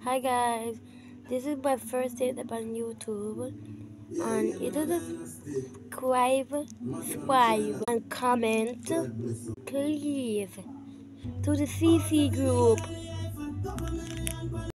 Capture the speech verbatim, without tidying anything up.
Hi guys, this is my first day on YouTube, and it is subscribe, subscribe, and comment, please, to the C C group.